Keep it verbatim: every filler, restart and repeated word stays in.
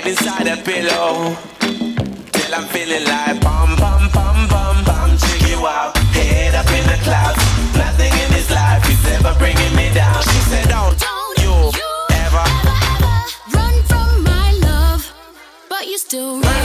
inside a pillow till I'm feeling like bum bum bum bum bum. Check you out, head up in the clouds. Nothing in this life is ever bringing me down. She said, don't, Don't you, you ever, ever, ever run from my love, but you still run.